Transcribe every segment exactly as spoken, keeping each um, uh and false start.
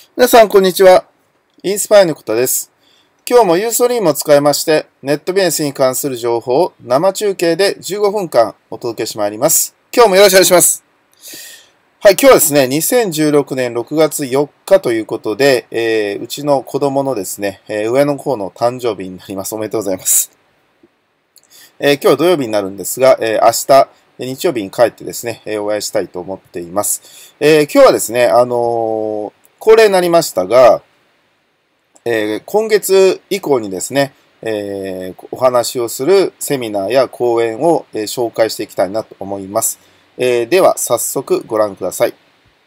皆さん、こんにちは。インスパイのことです。今日もユーストリームを使いまして、ネットビジネスに関する情報を生中継でじゅうごふんかんお届けしてまいります。今日もよろしくお願いします。はい、今日はですね、にせんじゅうろくねんろくがつよっかということで、えー、うちの子供のですね、えー、上の方の誕生日になります。おめでとうございます。えー、今日は土曜日になるんですが、えー、明日、日曜日に帰ってですね、えー、お会いしたいと思っています。えー、今日はですね、あのー、恒例になりましたが、えー、今月以降にですね、えー、お話をするセミナーや講演を、えー、紹介していきたいなと思います。えー、では、早速ご覧ください。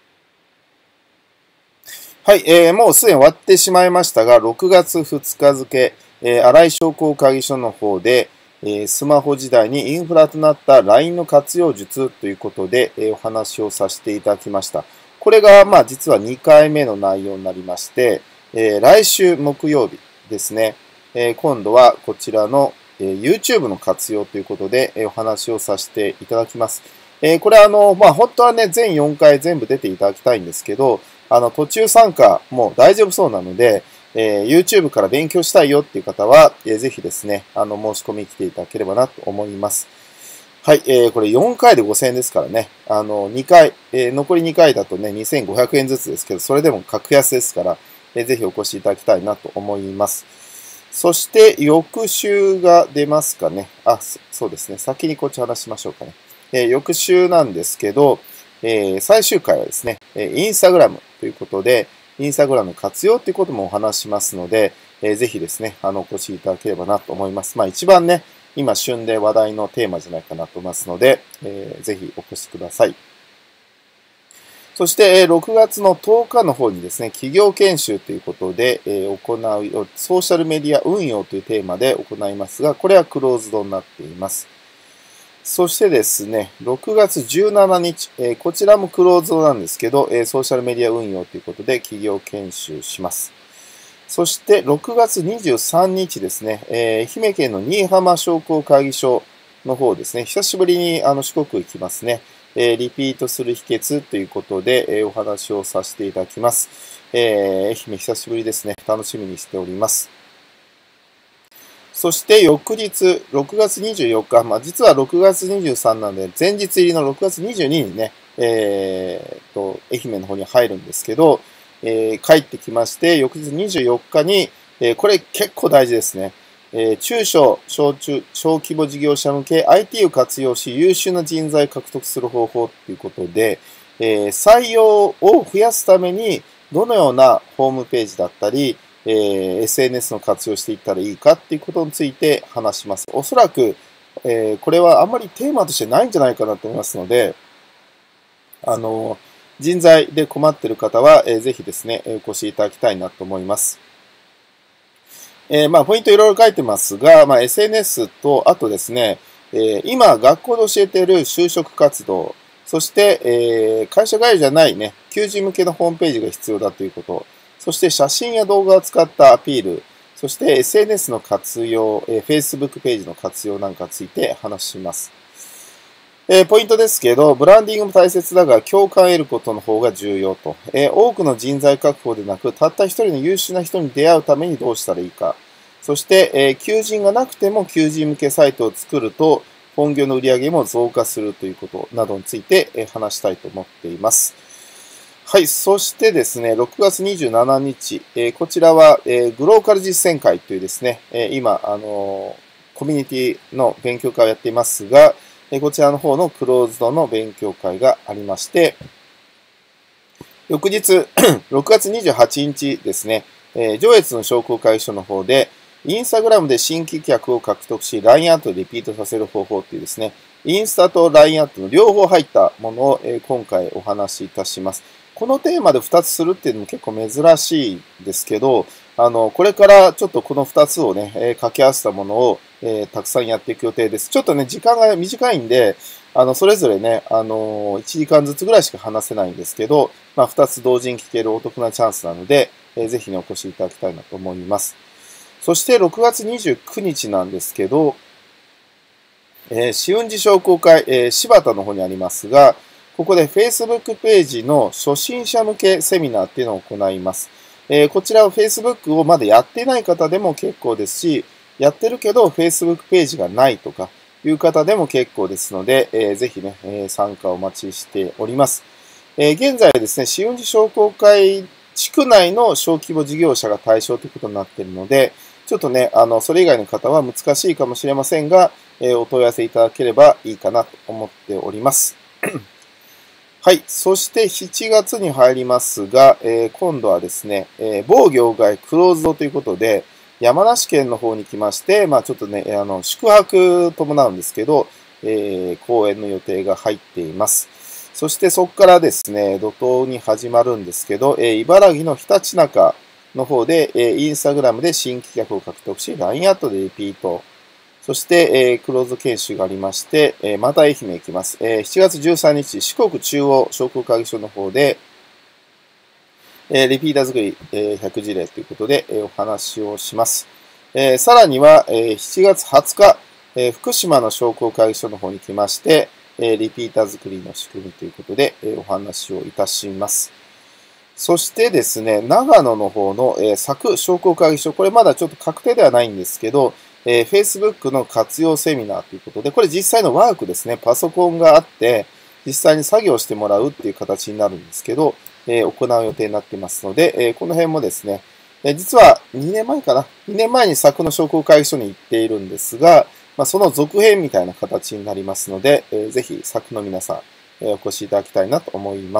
はい、えー、もうすでに終わってしまいましたが、ろくがつふつか付、えー、新井商工会議所の方で、えー、スマホ時代にインフラとなった ライン の活用術ということで、えー、お話をさせていただきました。これが、まあ、実はにかいめの内容になりまして、えー、来週木曜日ですね、えー、今度はこちらの、えー、YouTube の活用ということで、えー、お話をさせていただきます。えー、これはあの、まあ、本当はね、全よんかい全部出ていただきたいんですけど、あの、途中参加も大丈夫そうなので、えー、YouTube から勉強したいよっていう方は、えー、ぜひですね、あの、申し込み来ていただければなと思います。はい、えー、これよんかいでごせんえんですからね。あの、にかい、えー、残りにかいだとね、にせんごひゃくえんずつですけど、それでも格安ですから、えー、ぜひお越しいただきたいなと思います。そして、翌週が出ますかね。あ、そうですね。先にこっち話しましょうかね。えー、翌週なんですけど、えー、最終回はですね、インスタグラムということで、インスタグラムの活用ということもお話しますので、えー、ぜひですね、あの、お越しいただければなと思います。まあ一番ね、今旬で話題のテーマじゃないかなと思いますので、えー、ぜひお越しください。そして、ろくがつのとおかの方にですね、企業研修ということで、えー、行う、ソーシャルメディア運用というテーマで行いますが、これはクローズドになっています。そしてですね、ろくがつじゅうしちにち、えー、こちらもクローズドなんですけど、えー、ソーシャルメディア運用ということで企業研修します。そしてろくがつにじゅうさんにちですね、えー、愛媛県の新居浜商工会議所の方ですね、久しぶりにあの四国行きますね、えー、リピートする秘訣ということで、えー、お話をさせていただきます。えー、愛媛久しぶりですね、楽しみにしております。そして翌日、ろくがつにじゅうよっか、まあ、実はろくがつにじゅうさんなんで、前日入りのろくがつにじゅうににちにね、えー、と、愛媛の方に入るんですけど、えー、帰ってきまして、翌日にじゅうよっかに、えー、これ結構大事ですね。えー、中小、小中、小規模事業者向け アイティー を活用し優秀な人材を獲得する方法ということで、えー、採用を増やすためにどのようなホームページだったり、えー、エスエヌエス の活用していったらいいかっていうことについて話します。おそらく、えー、これはあんまりテーマとしてないんじゃないかなと思いますので、あの、人材で困っている方は、えー、ぜひですね、お越しいただきたいなと思います。えー、まあ、ポイントいろいろ書いてますが、まあ、エスエヌエス と、あとですね、えー、今、学校で教えている就職活動、そして、えー、会社外じゃないね、求人向けのホームページが必要だということ、そして写真や動画を使ったアピール、そして エスエヌエス の活用、えー、Facebook ページの活用なんかについて話します。えー、ポイントですけど、ブランディングも大切だが、共感を得ることの方が重要と。えー、多くの人材確保でなく、たった一人の優秀な人に出会うためにどうしたらいいか。そして、えー、求人がなくても求人向けサイトを作ると、本業の売り上げも増加するということなどについて、えー、話したいと思っています。はい。そしてですね、ろくがつにじゅうしちにち、えー、こちらは、えー、グローカル実践会というですね、えー、今、あのー、コミュニティの勉強会をやっていますが、こちらの方のクローズドの勉強会がありまして、翌日、ろくがつにじゅうはちにちですね、えー、上越の商工会議所の方で、インスタグラムで新規客を獲得し、ライン アットでリピートさせる方法っていうですね、インスタと ライン アットの両方入ったものを、えー、今回お話しいたします。このテーマでふたつするっていうのも結構珍しいですけど、あの、これからちょっとこのふたつをね、えー、掛け合わせたものを、えー、たくさんやっていく予定です。ちょっとね、時間が短いんで、あの、それぞれね、あのー、いちじかんずつぐらいしか話せないんですけど、まあ、ふたつ同時に聞けるお得なチャンスなので、えー、ぜひね、お越しいただきたいなと思います。そして、ろくがつにじゅうくにちなんですけど、えー、紫雲寺商工会、えー、柴田の方にありますが、 ここで Facebook ページの初心者向けセミナーっていうのを行います。えー、こちらは Facebook をまだやってない方でも結構ですし、やってるけど Facebook ページがないとかいう方でも結構ですので、えー、ぜひね、えー、参加をお待ちしております。えー、現在ですね、紫雲寺商工会地区内の小規模事業者が対象ということになっているので、ちょっとね、あの、それ以外の方は難しいかもしれませんが、えー、お問い合わせいただければいいかなと思っております。はい。そしてしちがつに入りますが、えー、今度はですね、えー、某業界クローズドということで、山梨県の方に来まして、まあちょっとね、あの、宿泊伴うんですけど、えー、講演の予定が入っています。そしてそこからですね、怒涛に始まるんですけど、えー、茨城のひたちなかの方で、えー、インスタグラムで新規客を獲得し、ライン アットでリピート。そして、えー、クローズ研修がありまして、えー、また愛媛行きます。えー、しちがつじゅうさんにち、四国中央商工会議所の方で、えー、リピーター作り、えー、ひゃくじれいということで、えー、お話をします。えー、さらには、えー、しちがつはつか、えー、福島の商工会議所の方に来まして、えー、リピーター作りの仕組みということで、えー、お話をいたします。そしてですね、長野の方の、えー、佐久商工会議所、これまだちょっと確定ではないんですけど、えー、Facebook の活用セミナーということで、これ実際のワークですね、パソコンがあって、実際に作業してもらうっていう形になるんですけど、えー、行う予定になっていますので、えー、この辺もですね、えー、実はにねんまえかな、にねんまえに佐久の商工会議所に行っているんですが、まあ、その続編みたいな形になりますので、えー、ぜひ佐久の皆さん、えー、お越しいただきたいなと思います。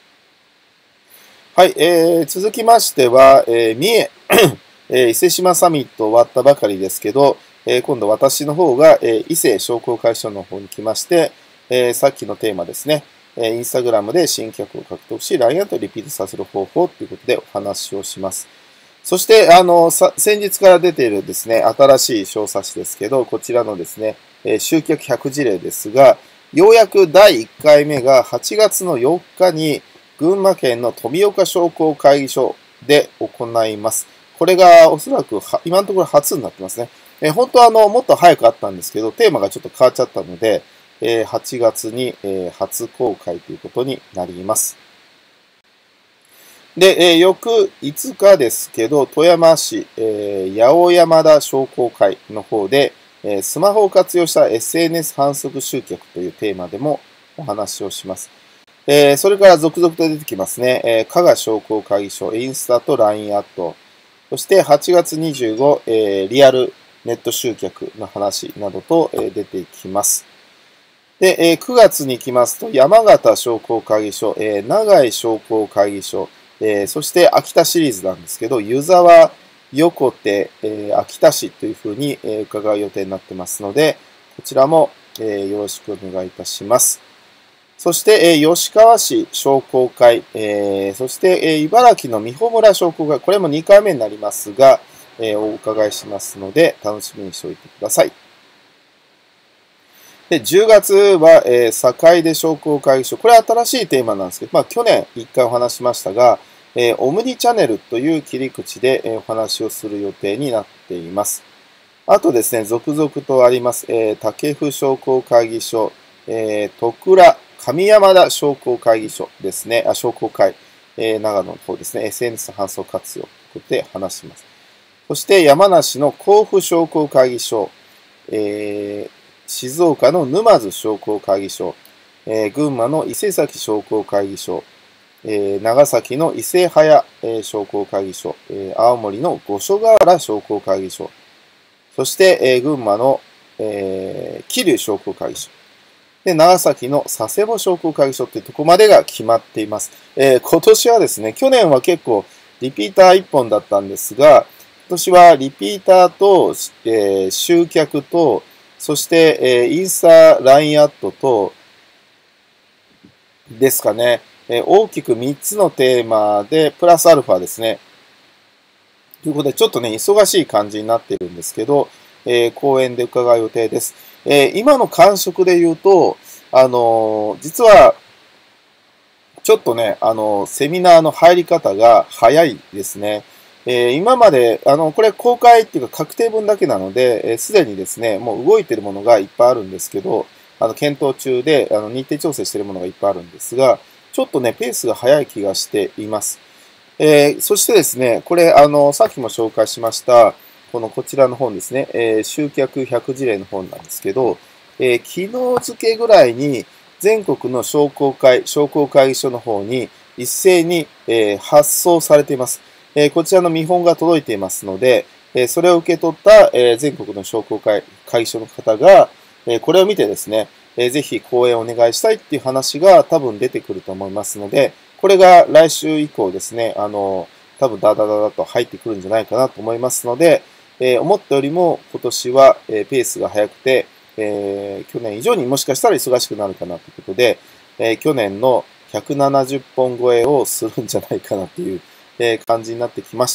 はい、えー、続きましては、えー、三重、えー、伊勢志摩サミット終わったばかりですけど、えー、今度私の方が、えー、伊勢商工会所の方に来まして、えー、さっきのテーマですね、えー、インスタグラムで新客を獲得し、ライン アットリピートさせる方法ということでお話をします。そして、あの、さ先日から出ているですね、新しい小冊子ですけど、こちらのですね、えー、集客ひゃくじれいですが、ようやくだいいっかいめがはちがつのよっかに、群馬県の富岡商工会議所で行います。これがおそらく今のところ初になってますね。えー、本当はあの、もっと早くあったんですけど、テーマがちょっと変わっちゃったので、えー、はちがつに、えー、初公開ということになります。で、えー、翌いつかですけど、富山市、えー、八尾山田商工会の方で、えー、スマホを活用した エスエヌエス 反則集客というテーマでもお話をします。えー、それから続々と出てきますね。えー、加賀商工会議所、インスタと ライン アット。そしてはちがつにじゅうご、えー、リアルネット集客の話などと、えー、出てきます。で、えー、くがつに行きますと、山形商工会議所、えー、長井商工会議所、えー、そして秋田シリーズなんですけど、湯沢、横手、えー、秋田市というふうに、えー、伺う予定になってますので、こちらも、えー、よろしくお願いいたします。そして、えー、吉川市商工会、えー、そして、えー、茨城の美穂村商工会、これもにかいめになりますが、えー、お伺いしますので、楽しみにしておいてください。で、じゅうがつは、えー、坂出商工会議所。これは新しいテーマなんですけど、まあ、去年一回お話しましたが、えー、オムニチャンネルという切り口で、えー、お話をする予定になっています。あとですね、続々とあります。えー、竹府商工会議所、えー、徳良、上山田商工会議所ですね。あ、商工会、えー、長野の方ですね。エスエヌエス 搬送活用ということで話します。そして山梨の甲府商工会議所、えー、静岡の沼津商工会議所、えー、群馬の伊勢崎商工会議所、えー、長崎の伊勢早、えー、商工会議所、えー、青森の五所川原商工会議所、そして、えー、群馬の、えー、桐生商工会議所、で、長崎の佐世保商工会議所っていうところまでが決まっています。えー、今年はですね、去年は結構リピーターいっぽんだったんですが、今年はリピーターと、えー、集客と、そして、えー、インスタ、ライン アットと、ですかね、えー、大きくみっつのテーマで、プラスアルファですね。ということで、ちょっとね、忙しい感じになっているんですけど、えー、講演で伺う予定です。えー、今の感触で言うと、あのー、実は、ちょっとね、あのー、セミナーの入り方が早いですね。えー、今まで、あの、これ公開っていうか確定分だけなので、す、えー、で、にですね、もう動いてるものがいっぱいあるんですけど、 あの、検討中で、あの、日程調整しているものがいっぱいあるんですが、ちょっとね、ペースが速い気がしています。えー、そしてですね、これ、あの、さっきも紹介しました、このこちらの本ですね、えー、集客ひゃく事例の本なんですけど、えー、昨日付ぐらいに全国の商工会、商工会議所の方に一斉に、えー、発送されています。えー、こちらの見本が届いていますので、えー、それを受け取った、えー、全国の商工会、会議所の方が、えー、これを見てですね、えー、ぜひ講演をお願いしたいっていう話が多分出てくると思いますので、これが来週以降ですね、あの、多分ダダダダと入ってくるんじゃないかなと思いますので、えー、思ったよりも今年は、えー、ペースが速くて、えー、去年以上にもしかしたら忙しくなるかなということで、えー、去年のひゃくななじゅっぽん超えをするんじゃないかなという、えー、感じになってきました。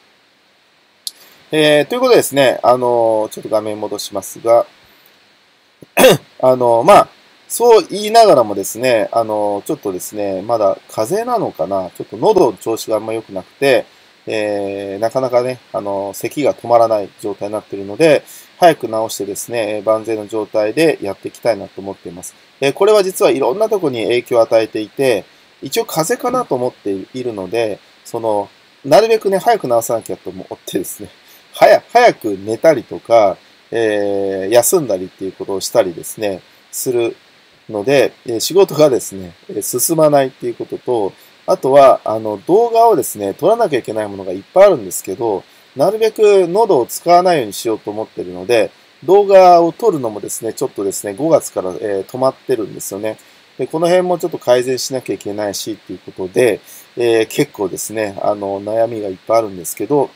えー、ということでですね、あのー、ちょっと画面戻しますが、あのー、まあ、そう言いながらもですね、あのー、ちょっとですね、まだ風邪なのかな、ちょっと喉の調子があんま良くなくて、えー、なかなかね、あのー、咳が止まらない状態になっているので、早く治してですね、万全の状態でやっていきたいなと思っています。えー、これは実はいろんなところに影響を与えていて、一応風邪かなと思っているので、その、なるべくね、早く治さなきゃと思ってですね、早早く寝たりとか、えー、休んだりっていうことをしたりですね、するので、仕事がですね、進まないっていうことと、あとは、あの、動画をですね、撮らなきゃいけないものがいっぱいあるんですけど、なるべく喉を使わないようにしようと思ってるので、動画を撮るのもですね、ちょっとですね、ごがつから、えー、止まってるんですよね。で、この辺もちょっと改善しなきゃいけないしっていうことで、えー、結構ですね、あの、悩みがいっぱいあるんですけど、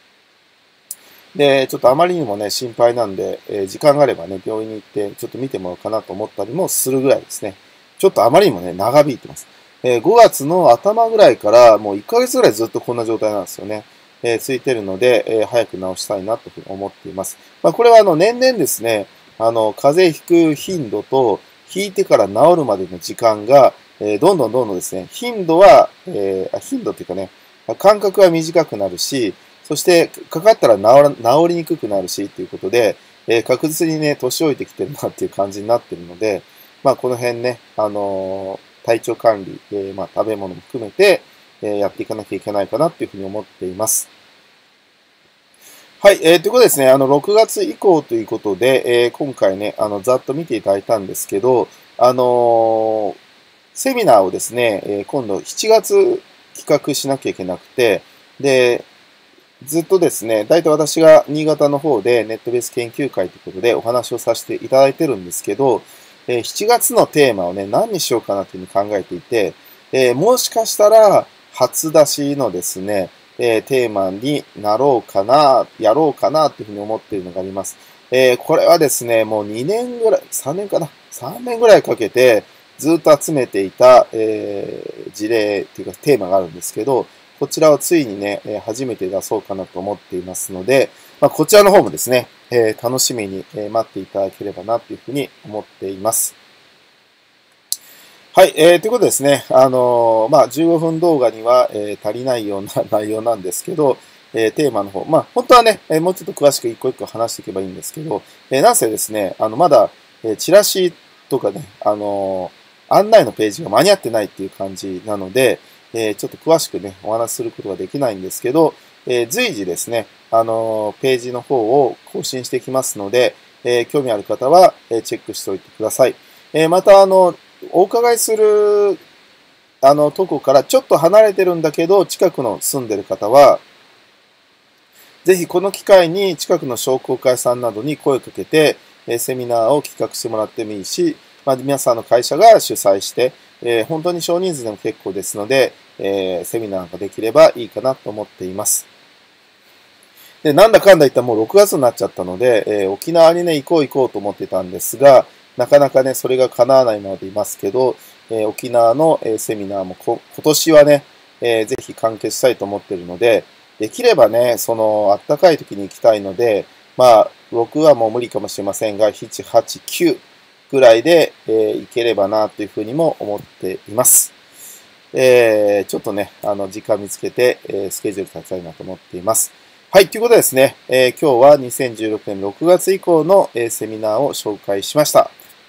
で、ちょっとあまりにもね、心配なんで、えー、時間があればね、病院に行って、ちょっと見てもらおうかなと思ったりもするぐらいですね。ちょっとあまりにもね、長引いてます。えー、ごがつの頭ぐらいから、もういっかげつぐらいずっとこんな状態なんですよね。えー、ついてるので、えー、早く治したいなというふうに思っています。まあ、これはあの、年々ですね、あの、風邪ひく頻度と、ひいてから治るまでの時間が、えー、どんどんどんどんですね、頻度は、えー、頻度っていうかね、間隔は短くなるし、そして、かかったら治ら治りにくくなるし、ということで、えー、確実にね、年老いてきてるなっていう感じになってるので、まあ、この辺ね、あのー、体調管理、えー、まあ、食べ物も含めて、えー、やっていかなきゃいけないかなっていうふうに思っています。はい、えー、ということでですね、あの、ろくがつ以降ということで、えー、今回ね、あの、ざっと見ていただいたんですけど、あのー、セミナーをですね、えー、今度しちがつ企画しなきゃいけなくて、で、ずっとですね、大体私が新潟の方でネットベース研究会ということでお話をさせていただいてるんですけど、えー、しちがつのテーマをね、何にしようかなというふうに考えていて、えー、もしかしたら初出しのですね、えー、テーマになろうかな、やろうかなというふうに思っているのがあります。えー、これはですね、もうにねんぐらい、さんねんかな、さんねんぐらいかけてずっと集めていた、えー、事例というかテーマがあるんですけど、こちらをついにね、初めて出そうかなと思っていますので、まあ、こちらの方もですね、えー、楽しみに待っていただければなというふうに思っています。はい、えー、ということでですね、あのー、まあ、じゅうごふん動画には、えー、足りないような内容なんですけど、えー、テーマの方、まあ、本当はね、えー、もうちょっと詳しく一個一個話していけばいいんですけど、えー、なんせですね、あの、まだ、えー、チラシとかね、あのー、案内のページが間に合ってないっていう感じなので、えー、ちょっと詳しくね、お話しすることができないんですけど、えー、随時ですね、あのー、ページの方を更新していきますので、えー、興味ある方は、えー、チェックしておいてください。えー、また、あの、お伺いする、あの、とこからちょっと離れてるんだけど、近くの住んでる方は、ぜひこの機会に近くの商工会さんなどに声をかけて、えー、セミナーを企画してもらってもいいし、まあ、皆さんの会社が主催して、えー、本当に少人数でも結構ですので、えー、セミナーができればいいかなと思っています。で、なんだかんだ言ったらもうろくがつになっちゃったので、えー、沖縄にね、行こう行こうと思ってたんですが、なかなかね、それが叶わないままでいますけど、えー、沖縄の、えー、セミナーもこ今年はね、えー、ぜひ完結したいと思っているので、できればね、その、暖かい時に行きたいので、まあ、ろくはもう無理かもしれませんが、なな、はち、きゅうぐらいで、えー、行ければな、というふうにも思っています。えー、ちょっとね、あの、時間見つけて、えー、スケジュール立ちたいなと思っています。はい、ということでですね、えー、今日はにせんじゅうろくねんろくがつ以降の、えー、セミナーを紹介しました。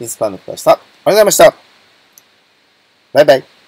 インスパンの方でした。ありがとうございました。バイバイ。